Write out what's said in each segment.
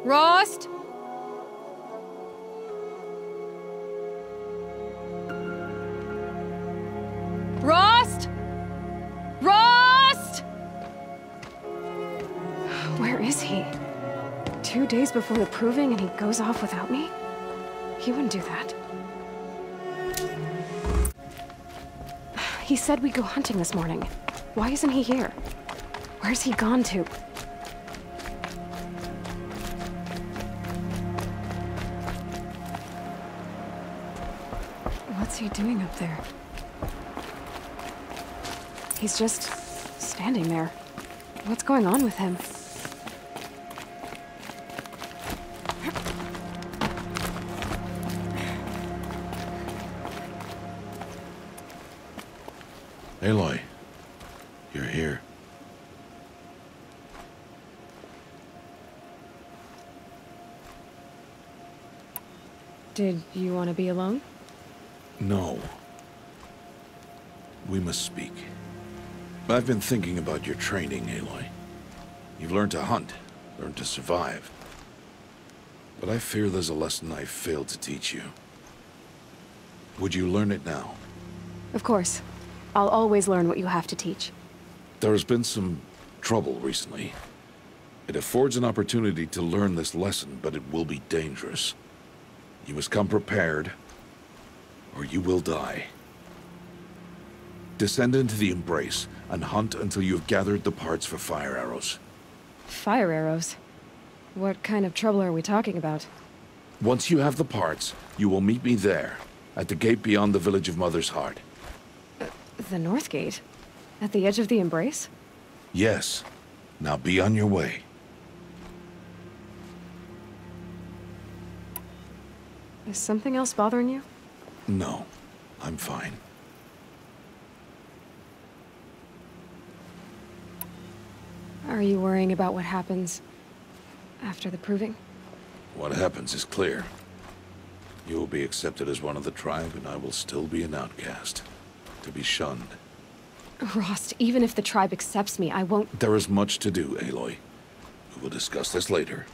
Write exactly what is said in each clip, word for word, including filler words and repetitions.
Rost? Rost? Rost? Where is he? Two days before the proving and he goes off without me? He wouldn't do that. He said we'd go hunting this morning. Why isn't he here? Where's he gone to? What's he doing up there? He's just standing there. What's going on with him? Aloy, you're here. Did you want to be alone? No. We must speak. I've been thinking about your training, Aloy. You've learned to hunt, learned to survive. But I fear there's a lesson I've failed to teach you. Would you learn it now? Of course. I'll always learn what you have to teach. There has been some trouble recently. It affords an opportunity to learn this lesson, but it will be dangerous. You must come prepared, or you will die. Descend into the Embrace and hunt until you have gathered the parts for fire arrows. Fire arrows? What kind of trouble are we talking about? Once you have the parts, you will meet me there, at the gate beyond the village of Mother's Heart. Uh, the North Gate? At the edge of the Embrace? Yes. Now be on your way. Is something else bothering you? No, I'm fine. Are you worrying about what happens after the proving? What happens is clear. You will be accepted as one of the tribe, and I will still be an outcast, to be shunned. Rost, even if the tribe accepts me, I won't... There is much to do, Aloy. We will discuss this later.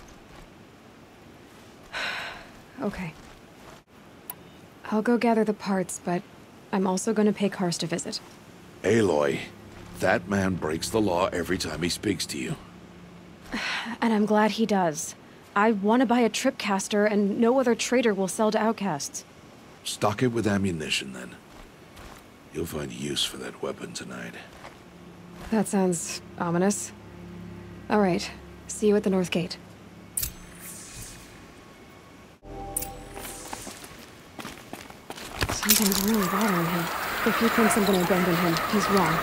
Okay. I'll go gather the parts, but I'm also going to pay Karst a visit. Aloy, that man breaks the law every time he speaks to you. And I'm glad he does. I want to buy a tripcaster, and no other trader will sell to outcasts. Stock it with ammunition, then. You'll find use for that weapon tonight. That sounds ominous. All right. See you at the North Gate. Something's really bothering him. If he thinks I'm going to abandon him, he's wrong.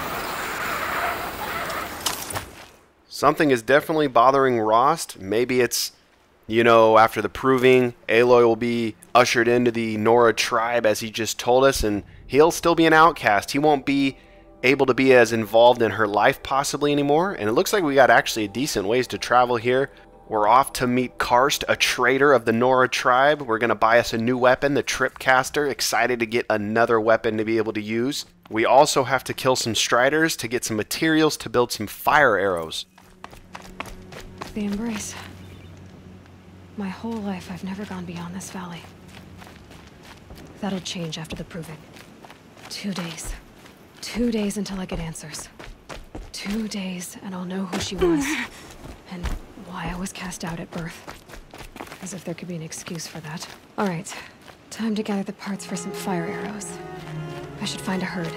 Something is definitely bothering Rost. Maybe it's, you know, after the proving, Aloy will be ushered into the Nora tribe, as he just told us, and he'll still be an outcast. He won't be able to be as involved in her life possibly anymore. And it looks like we got actually a decent ways to travel here. We're off to meet Karst, a trader of the Nora tribe. We're going to buy us a new weapon, the Tripcaster. Excited to get another weapon to be able to use. We also have to kill some Striders to get some materials to build some fire arrows. The Embrace. My whole life I've never gone beyond this valley. That'll change after the proving. Two days. Two days until I get answers. Two days and I'll know who she was. And why I was cast out at birth. As if there could be an excuse for that. Alright, time to gather the parts for some fire arrows. I should find a herd.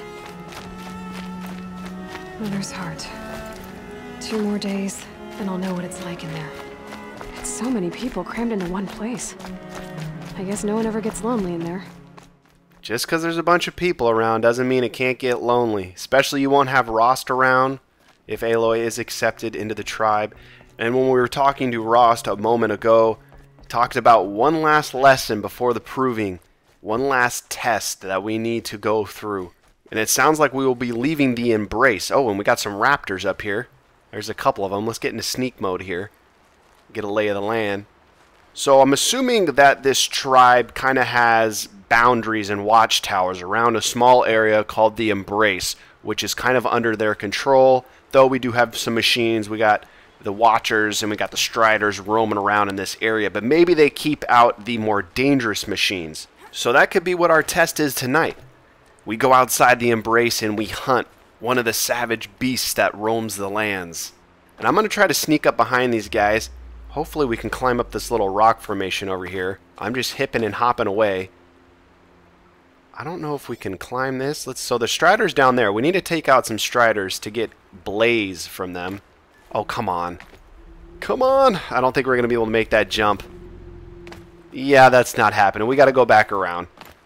Mother's Heart. Two more days, and I'll know what it's like in there. It's so many people crammed into one place. I guess no one ever gets lonely in there. Just because there's a bunch of people around doesn't mean it can't get lonely. Especially you won't have Rost around if Aloy is accepted into the tribe. And when we were talking to Rost a moment ago, talked about one last lesson before the proving, one last test that we need to go through. And it sounds like we will be leaving the Embrace. Oh, and we got some raptors up here. There's a couple of them. Let's get into sneak mode here. Get a lay of the land. So I'm assuming that this tribe kind of has boundaries and watchtowers around a small area called the Embrace, which is kind of under their control. Though we do have some machines. We got the Watchers and we got the Striders roaming around in this area, but maybe they keep out the more dangerous machines. So that could be what our test is tonight. We go outside the Embrace and we hunt one of the savage beasts that roams the lands. And I'm going to try to sneak up behind these guys. Hopefully we can climb up this little rock formation over here. I'm just hipping and hopping away. I don't know if we can climb this. Let's. So the Striders down there. We need to take out some Striders to get blaze from them. Oh, come on. Come on. I don't think we're going to be able to make that jump. Yeah, that's not happening. We got to go back around.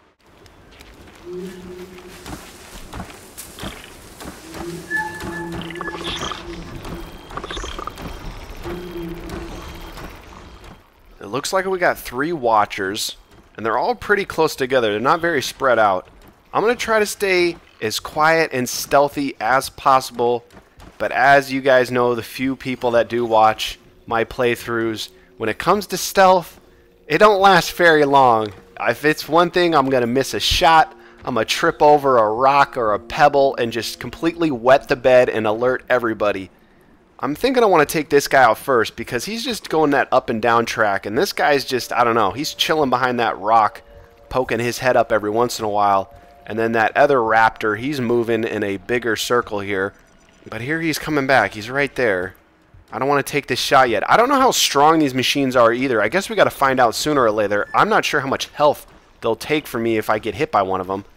It looks like we got three Watchers, and they're all pretty close together. They're not very spread out. I'm going to try to stay as quiet and stealthy as possible, but as you guys know, the few people that do watch my playthroughs, when it comes to stealth, it don't last very long. If it's one thing, I'm going to miss a shot, I'm going to trip over a rock or a pebble and just completely wet the bed and alert everybody. I'm thinking I want to take this guy out first because he's just going that up and down track, and this guy's just, I don't know, he's chilling behind that rock, poking his head up every once in a while, and then that other raptor, he's moving in a bigger circle here, but here he's coming back, he's right there. I don't want to take this shot yet. I don't know how strong these machines are either. I guess we got to find out sooner or later. I'm not sure how much health they'll take from me if I get hit by one of them.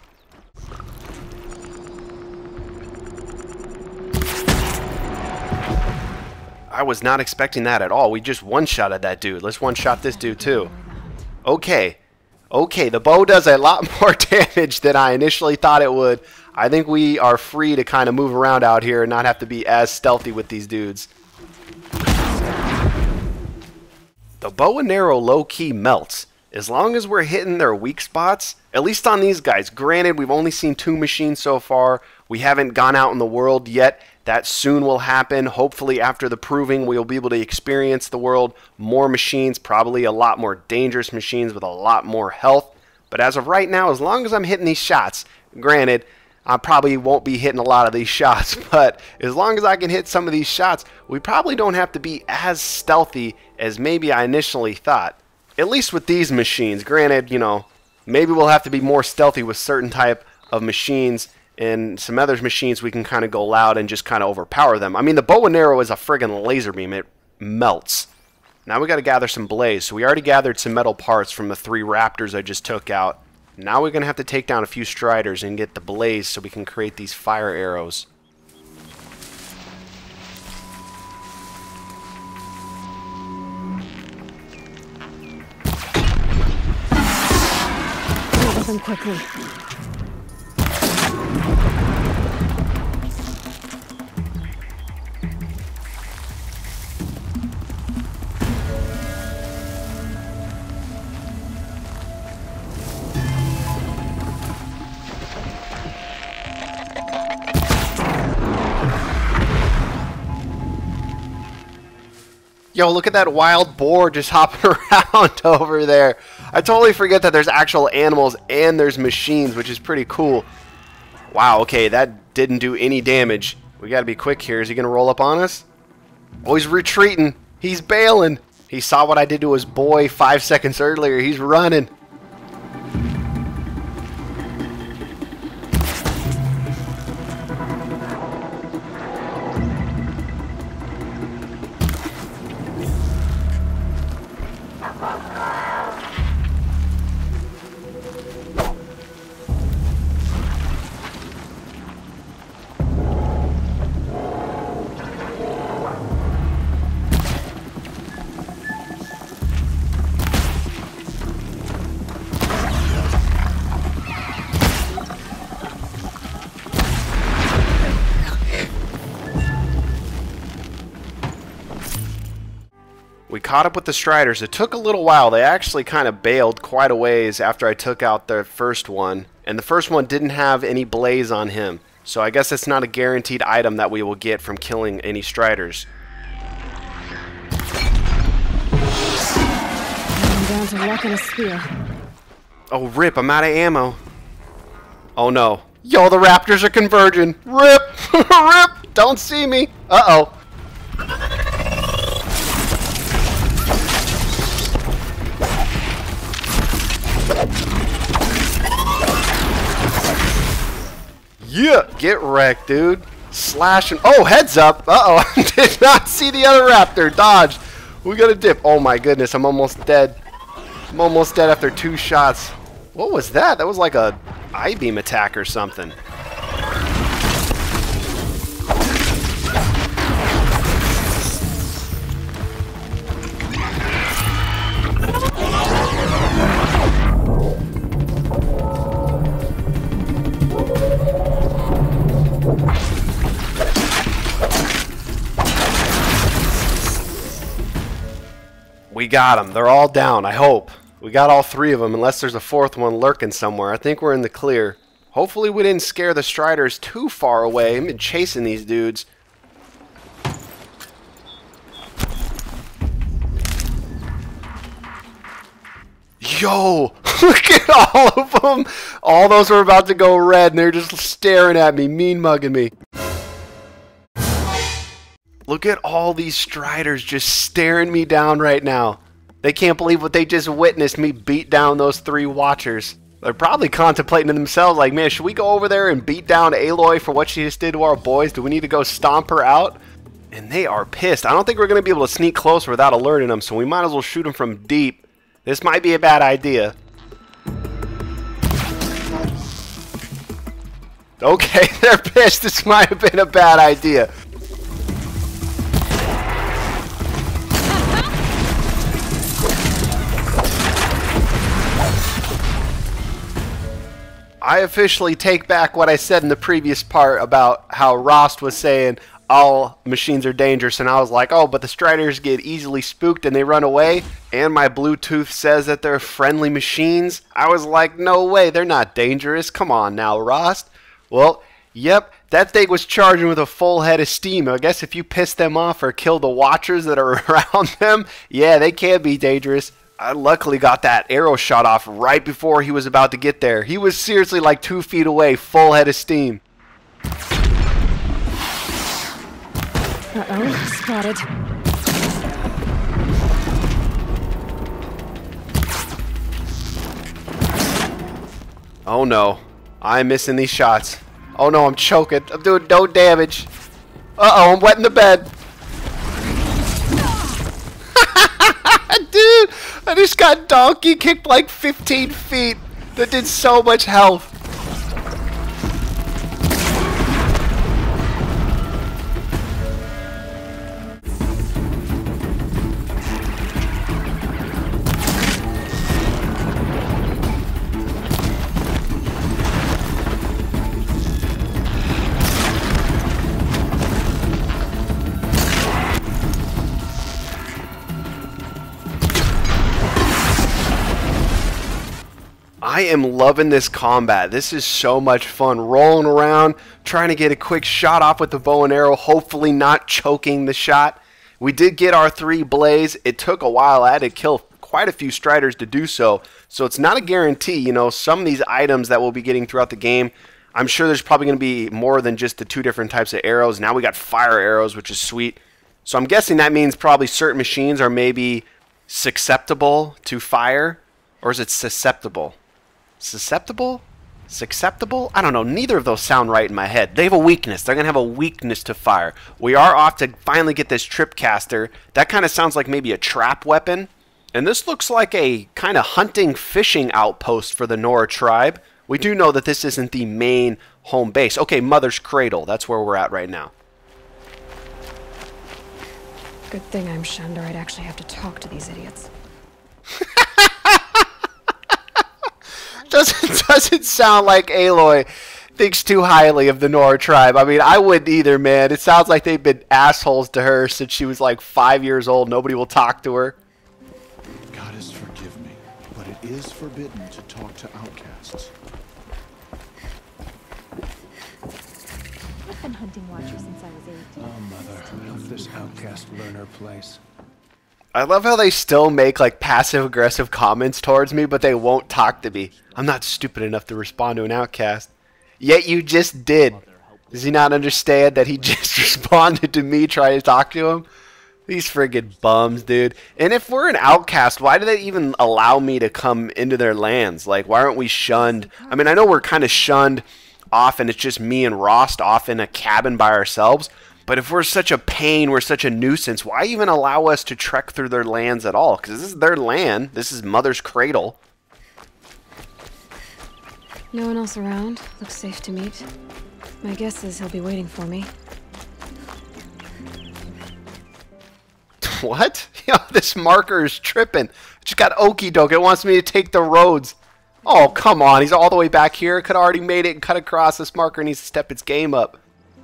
I was not expecting that at all. We just one-shotted that dude. Let's one-shot this dude too. Okay. Okay, the bow does a lot more damage than I initially thought it would. I think we are free to kind of move around out here and not have to be as stealthy with these dudes. The bow and arrow low-key melts. As long as we're hitting their weak spots, at least on these guys. Granted, we've only seen two machines so far. We haven't gone out in the world yet. That soon will happen. Hopefully after the proving, we'll be able to experience the world. More machines, probably a lot more dangerous machines with a lot more health. But as of right now, as long as I'm hitting these shots, granted, I probably won't be hitting a lot of these shots, but as long as I can hit some of these shots, we probably don't have to be as stealthy as maybe I initially thought. At least with these machines. Granted, you know, maybe we'll have to be more stealthy with certain type of machines, and some other machines we can kind of go loud and just kind of overpower them. I mean, the bow and arrow is a friggin' laser beam. It melts. Now we got to gather some blaze. So we already gathered some metal parts from the three raptors I just took out. Now we're going to have to take down a few Striders and get the blaze so we can create these fire arrows. Deal with them quickly. Yo, look at that wild boar just hopping around over there. I totally forget that there's actual animals and there's machines, which is pretty cool. Wow, okay, that didn't do any damage. We gotta be quick here. Is he gonna roll up on us? Oh, he's retreating. He's bailing. He saw what I did to his boy five seconds earlier. He's running. We caught up with the Striders. It took a little while. They actually kind of bailed quite a ways after I took out their first one. And the first one didn't have any blaze on him. So I guess it's not a guaranteed item that we will get from killing any Striders. I'm down to luck and a spear. Oh, rip. I'm out of ammo. Oh, no. Yo, the Raptors are converging. Rip. Rip. Don't see me. Uh-oh. Yeah, get wrecked, dude. Slashing. Oh, heads up. Uh-oh. Did not see the other raptor. Dodge. We got a dip. Oh, my goodness. I'm almost dead. I'm almost dead after two shots. What was that? That was like a I-beam attack or something. We got them. They're all down, I hope. We got all three of them, unless there's a fourth one lurking somewhere. I think we're in the clear. Hopefully we didn't scare the Striders too far away. I've been chasing these dudes. Yo! Look at all of them! All those were about to go red, and they're just staring at me, mean mugging me. Look at all these Striders just staring me down right now. They can't believe what they just witnessed, me beat down those three Watchers. They're probably contemplating to themselves like, man, should we go over there and beat down Aloy for what she just did to our boys? Do we need to go stomp her out? And they are pissed. I don't think we're going to be able to sneak closer without alerting them, so we might as well shoot them from deep. This might be a bad idea. Okay, they're pissed. This might have been a bad idea. I officially take back what I said in the previous part about how Rost was saying all machines are dangerous, and I was like, oh, but the Striders get easily spooked and they run away, and my Bluetooth says that they're friendly machines. I was like, no way, they're not dangerous. Come on now, Rost. Well, yep, that thing was charging with a full head of steam. I guess if you piss them off or kill the Watchers that are around them, yeah, they can be dangerous. I luckily got that arrow shot off right before he was about to get there. He was seriously like two feet away, full head of steam. Uh-oh, spotted. Oh no, I'm missing these shots. Oh no, I'm choking. I'm doing no damage. Uh-oh, I'm wetting the bed. Dude, I just got donkey kicked like fifteen feet. That did so much health. I am loving this combat. This is so much fun. Rolling around, trying to get a quick shot off with the bow and arrow, hopefully not choking the shot. We did get our three blaze. It took a while. I had to kill quite a few Striders to do so. So it's not a guarantee. You know, some of these items that we'll be getting throughout the game, I'm sure there's probably going to be more than just the two different types of arrows. Now we got fire arrows, which is sweet. So I'm guessing that means probably certain machines are maybe susceptible to fire. Or is it susceptible? Susceptible? Susceptible? I don't know. Neither of those sound right in my head. They have a weakness. They're going to have a weakness to fire. We are off to finally get this tripcaster. That kind of sounds like maybe a trap weapon. And this looks like a kind of hunting fishing outpost for the Nora tribe. We do know that this isn't the main home base. Okay, Mother's Cradle. That's where we're at right now. Good thing I'm Shunder. I'd actually have to talk to these idiots. Doesn't doesn't sound like Aloy thinks too highly of the Nora tribe. I mean, I wouldn't either, man. It sounds like they've been assholes to her since she was like five years old. Nobody will talk to her. Goddess, forgive me, but it is forbidden to talk to outcasts. I've been hunting Watchers since I was eight. Oh, Mother, help this outcast learn her place. I love how they still make like passive-aggressive comments towards me, but they won't talk to me. I'm not stupid enough to respond to an outcast. Yet you just did. Does he not understand that he just responded to me trying to talk to him? These friggin' bums, dude. And if we're an outcast, why do they even allow me to come into their lands? Like, why aren't we shunned? I mean, I know we're kind of shunned off and it's just me and Rost off in a cabin by ourselves. But if we're such a pain, we're such a nuisance, why even allow us to trek through their lands at all? Because this is their land. This is Mother's cradle. No one else around. Looks safe to meet. My guess is he'll be waiting for me. What? Yo, this marker is tripping. I just got okie doke. It wants me to take the roads. Oh, come on. He's all the way back here. Could have already made it and cut across. This marker needs to step its game up.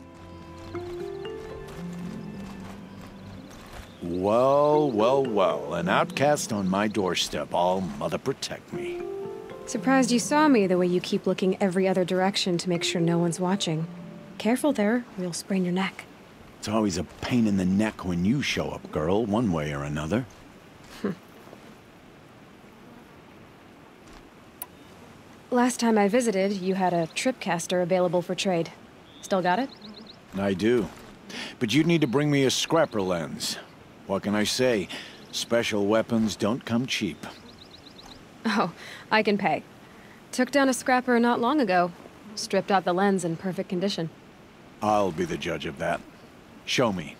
Well, well, well. An outcast on my doorstep. All mother protect me. Surprised you saw me the way you keep looking every other direction to make sure no one's watching. Careful there, or you'll sprain your neck. It's always a pain in the neck when you show up, girl, one way or another. Last time I visited, you had a tripcaster available for trade. Still got it? I do. But you'd need to bring me a scrapper lens. What can I say? Special weapons don't come cheap. Oh, I can pay. Took down a scrapper not long ago. Stripped out the lens in perfect condition. I'll be the judge of that. Show me.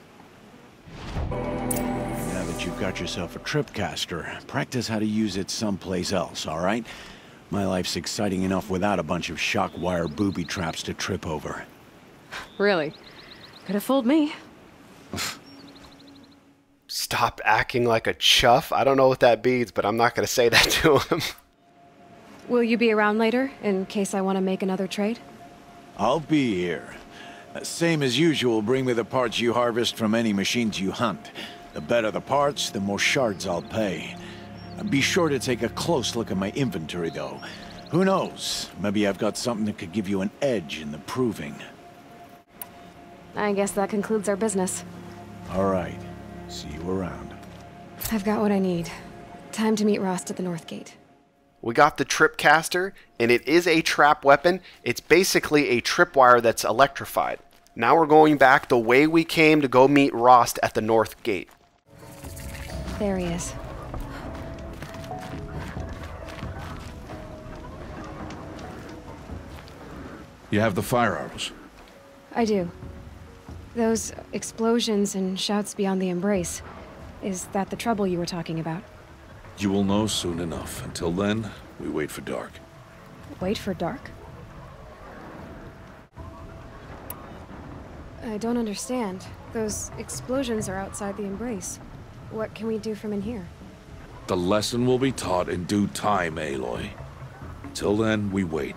Now that you've got yourself a tripcaster, practice how to use it someplace else, all right? My life's exciting enough without a bunch of shock wire booby traps to trip over. Really? Could have fooled me. Stop acting like a chuff. I don't know what that means, but I'm not going to say that to him. Will you be around later, in case I want to make another trade? I'll be here. Same as usual, bring me the parts you harvest from any machines you hunt. The better the parts, the more shards I'll pay. Be sure to take a close look at my inventory, though. Who knows? Maybe I've got something that could give you an edge in the proving. I guess that concludes our business. All right. See you around. I've got what I need. Time to meet Rost at the North Gate. We got the tripcaster, and it is a trap weapon. It's basically a tripwire that's electrified. Now we're going back the way we came to go meet Rost at the North Gate. There he is. You have the fire arrows. I do. Those explosions and shouts beyond the embrace. Is that the trouble you were talking about? You will know soon enough. Until then, we wait for dark. Wait for dark? I don't understand. Those explosions are outside the embrace. What can we do from in here? The lesson will be taught in due time, Aloy. Till then, we wait.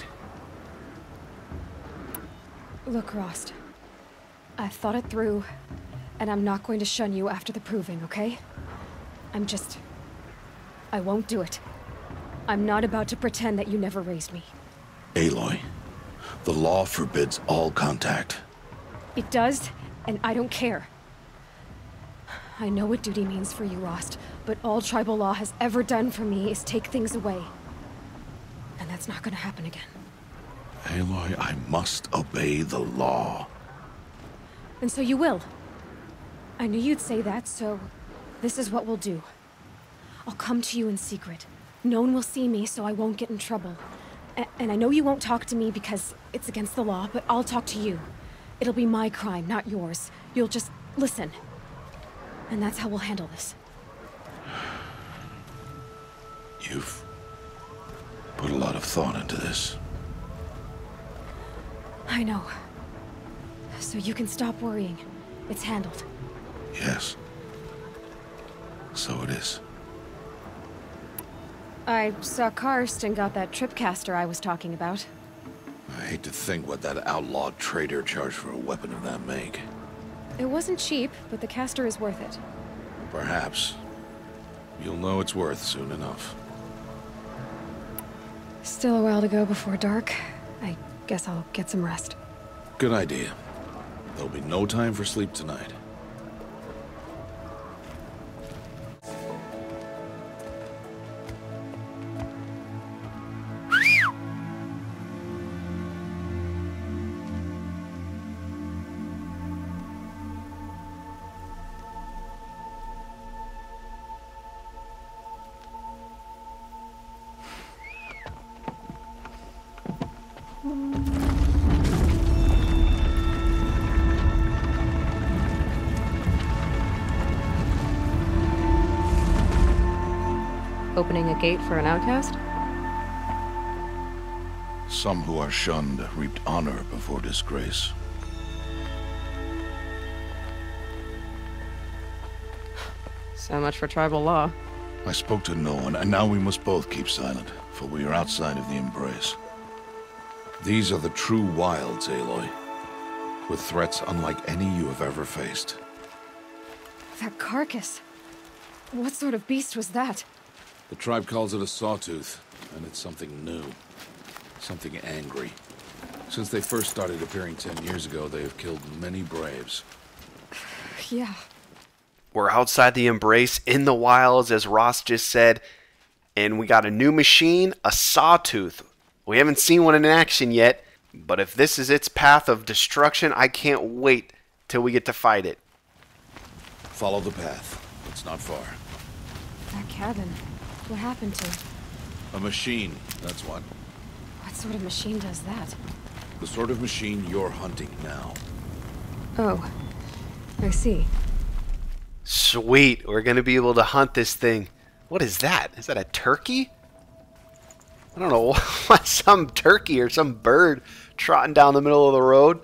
Look, Rost. I've thought it through, and I'm not going to shun you after the proving, okay? I'm just... I won't do it. I'm not about to pretend that you never raised me. Aloy, the law forbids all contact. It does, and I don't care. I know what duty means for you, Rost, but all tribal law has ever done for me is take things away. And that's not gonna happen again. Aloy, I must obey the law. And so you will. I knew you'd say that, so this is what we'll do. I'll come to you in secret. No one will see me, so I won't get in trouble. A- and I know you won't talk to me because it's against the law, but I'll talk to you. It'll be my crime, not yours. You'll just listen. And that's how we'll handle this. You've put a lot of thought into this. I know. So you can stop worrying. It's handled. Yes. So it is. I saw Karst and got that tripcaster I was talking about. I hate to think what that outlawed trader charged for a weapon of that make. It wasn't cheap, but the caster is worth it. Perhaps. You'll know it's worth soon enough. Still a while to go before dark. I guess I'll get some rest. Good idea. There'll be no time for sleep tonight. Opening a gate for an outcast? Some who are shunned reaped honor before disgrace. So much for tribal law. I spoke to no one, and now we must both keep silent, for we are outside of the embrace. These are the true wilds, Aloy, with threats unlike any you have ever faced. That carcass. What sort of beast was that? The tribe calls it a Sawtooth, and it's something new. Something angry. Since they first started appearing ten years ago, they have killed many braves. Yeah. We're outside the embrace in the wilds, as Rost just said, and we got a new machine, a Sawtooth. We haven't seen one in action yet, but if this is its path of destruction, I can't wait till we get to fight it. Follow the path. It's not far. That cabin. What happened to it? A machine, that's what. What sort of machine does that? The sort of machine you're hunting now. Oh. I see. Sweet, we're going to be able to hunt this thing. What is that? Is that a turkey? I don't know, what, some turkey or some bird trotting down the middle of the road.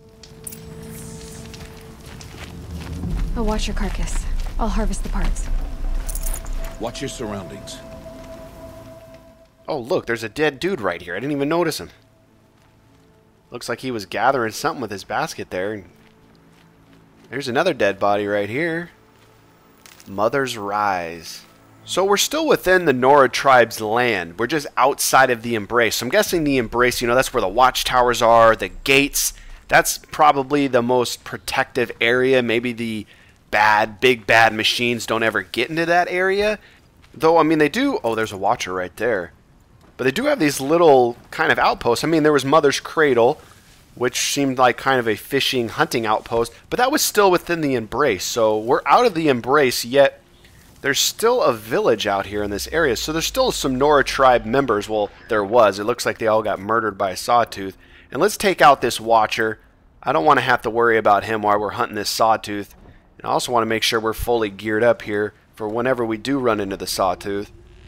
I'll watch your carcass. I'll harvest the parts. Watch your surroundings. Oh, look, there's a dead dude right here. I didn't even notice him. Looks like he was gathering something with his basket there. There's another dead body right here. Mother's Rise. So we're still within the Nora tribe's land. We're just outside of the embrace. So I'm guessing the embrace, you know, that's where the watchtowers are, the gates. That's probably the most protective area. Maybe the bad, big bad machines don't ever get into that area. Though, I mean, they do... Oh, there's a watcher right there. But they do have these little kind of outposts. I mean, there was Mother's Cradle, which seemed like kind of a fishing, hunting outpost. But that was still within the embrace. So we're out of the embrace, yet there's still a village out here in this area. So there's still some Nora tribe members. Well, there was. It looks like they all got murdered by a Sawtooth. And let's take out this watcher. I don't want to have to worry about him while we're hunting this Sawtooth. And I also want to make sure we're fully geared up here for whenever we do run into the Sawtooth.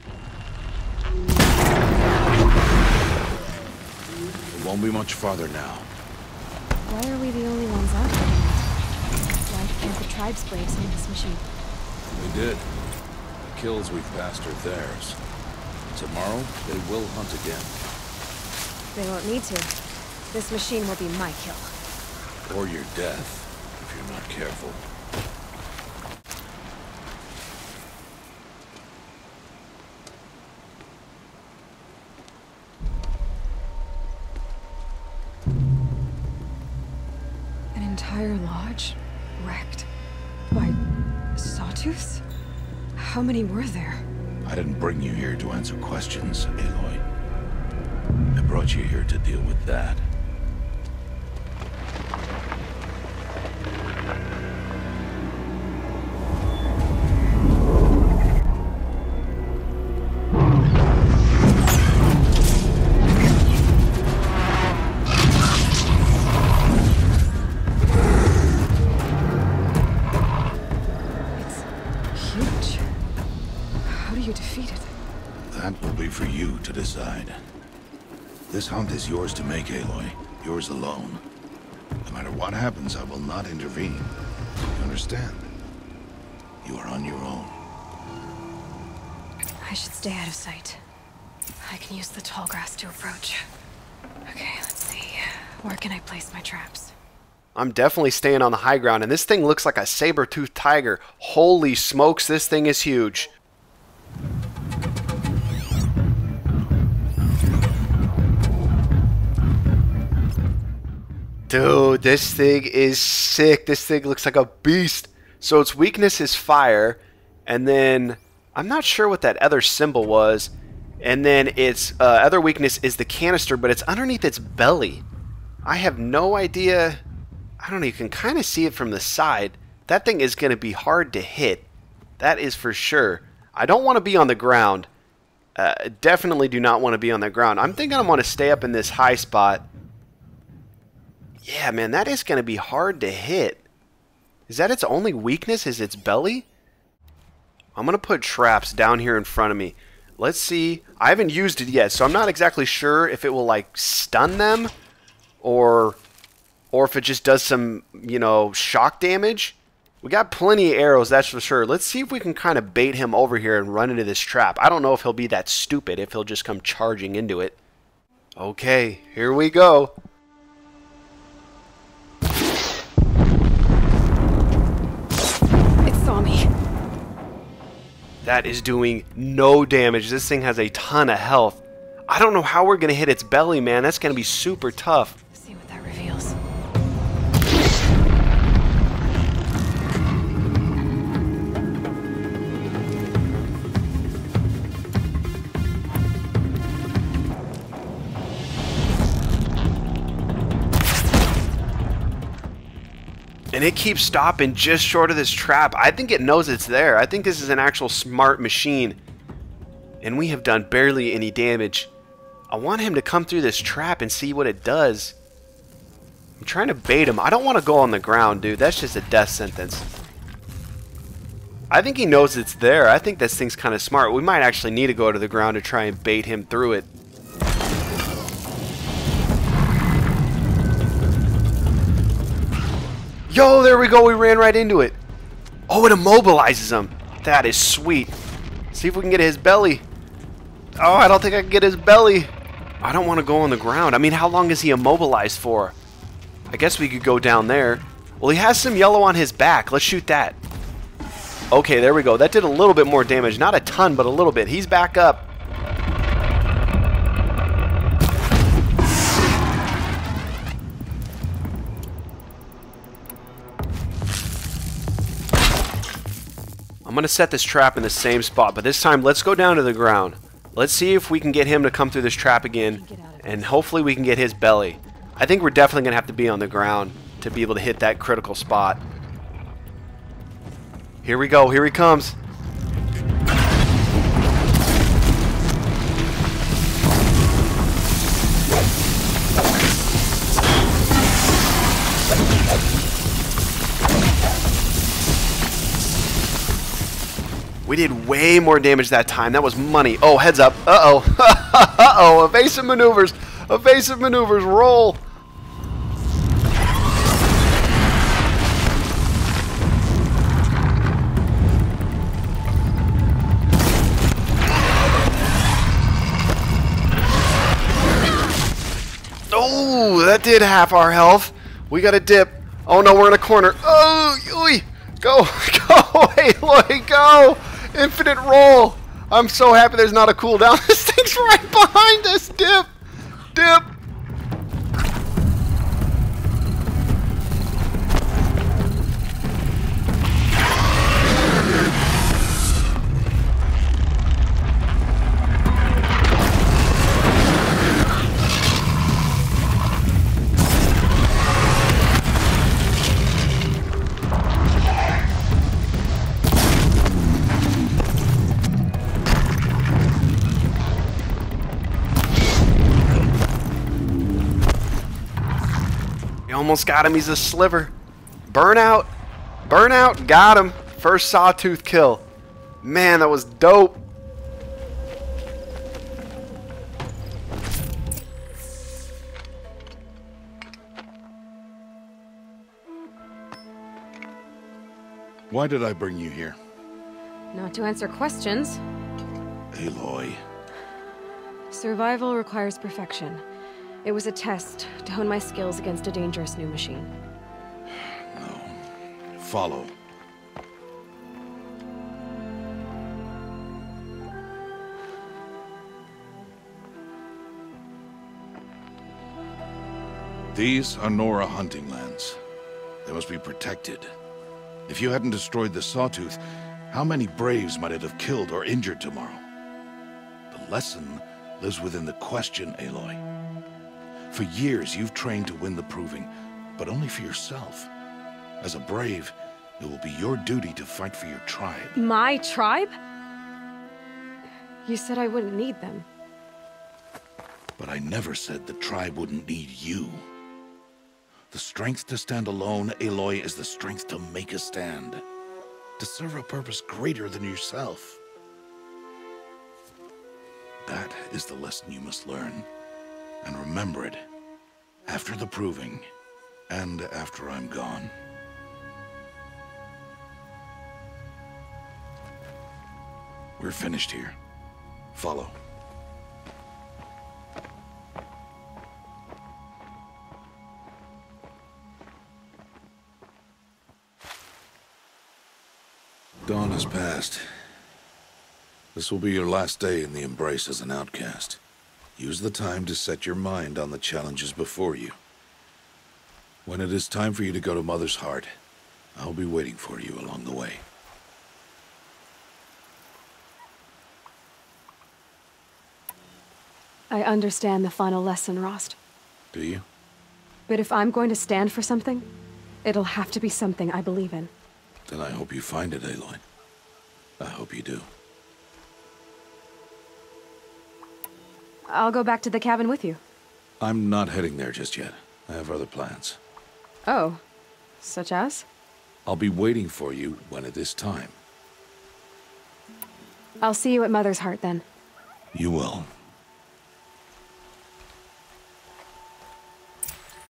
It won't be much farther now. Why are we the only ones out here? Why can't the tribe's braves hunt this machine? They did. The kills we've passed are theirs. Tomorrow, they will hunt again. They won't need to. This machine will be my kill. Or your death, if you're not careful. An entire lodge wrecked by Sawtooths? How many were there? I didn't bring you here to answer questions, Aloy. I brought you here to deal with that. That will be for you to decide. This hunt is yours to make, Aloy. Yours alone. No matter what happens, I will not intervene. You understand? You are on your own. I should stay out of sight. I can use the tall grass to approach. Okay, let's see. Where can I place my traps? I'm definitely staying on the high ground, and this thing looks like a saber-toothed tiger. Holy smokes, this thing is huge. Dude, this thing is sick. This thing looks like a beast. So its weakness is fire, and then I'm not sure what that other symbol was. And then its uh, other weakness is the canister, but it's underneath its belly. I have no idea. I don't know. You can kind of see it from the side. That thing is going to be hard to hit. That is for sure. I don't want to be on the ground. Uh, definitely do not want to be on the ground. I'm thinking I'm going to stay up in this high spot. Yeah, man, that is going to be hard to hit. Is that its only weakness, is its belly? I'm going to put traps down here in front of me. Let's see. I haven't used it yet, so I'm not exactly sure if it will like stun them or or if it just does some, you know, shock damage. We got plenty of arrows, that's for sure. Let's see if we can kind of bait him over here and run into this trap. I don't know if he'll be that stupid, if he'll just come charging into it. Okay, here we go. It saw me. That is doing no damage. This thing has a ton of health. I don't know how we're going to hit its belly, man. That's going to be super tough. See what that reveals. And it keeps stopping just short of this trap. I think it knows it's there. I think this is an actual smart machine. And we have done barely any damage. I want him to come through this trap and see what it does. I'm trying to bait him. I don't want to go on the ground, dude. That's just a death sentence. I think he knows it's there. I think this thing's kind of smart. We might actually need to go to the ground to try and bait him through it. Yo, there we go. We ran right into it. Oh, it immobilizes him. That is sweet. See if we can get his belly. Oh, I don't think I can get his belly. I don't want to go on the ground. I mean, how long is he immobilized for? I guess we could go down there. Well, he has some yellow on his back. Let's shoot that. Okay, there we go. That did a little bit more damage. Not a ton, but a little bit. He's back up. I'm going to set this trap in the same spot, but this time let's go down to the ground. Let's see if we can get him to come through this trap again, and hopefully we can get his belly. I think we're definitely going to have to be on the ground to be able to hit that critical spot. Here we go. Here he comes. We did way more damage that time. That was money. Oh, heads up. Uh-oh. Uh-oh. Evasive maneuvers. Evasive maneuvers. Roll. Oh, that did half our health. We got a dip. Oh, no, we're in a corner. Oh, oy. Go. Go, Aloy, go. Infinite roll. I'm so happy there's not a cooldown. This thing's right behind us. Dip. Dip. Almost got him. He's a sliver. Burnout. Burnout. Got him. First Sawtooth kill. Man, that was dope. Why did I bring you here? Not to answer questions. Aloy. Survival requires perfection. It was a test to hone my skills against a dangerous new machine. No. Follow. These are Nora hunting lands. They must be protected. If you hadn't destroyed the Sawtooth, how many Braves might it have killed or injured tomorrow? The lesson lives within the question, Aloy. For years, you've trained to win the proving, but only for yourself. As a Brave, it will be your duty to fight for your tribe. My tribe? You said I wouldn't need them. But I never said the tribe wouldn't need you. The strength to stand alone, Aloy, is the strength to make a stand. To serve a purpose greater than yourself. That is the lesson you must learn. And remember it. After the proving, and after I'm gone. We're finished here. Follow. Dawn has passed. This will be your last day in the Embrace as an outcast. Use the time to set your mind on the challenges before you. When it is time for you to go to Mother's Heart, I'll be waiting for you along the way. I understand the final lesson, Rost. Do you? But if I'm going to stand for something, it'll have to be something I believe in. Then I hope you find it, Aloy. I hope you do. I'll go back to the cabin with you. I'm not heading there just yet. I have other plans. Oh, such as? I'll be waiting for you when it is time. I'll see you at Mother's Heart then. You will.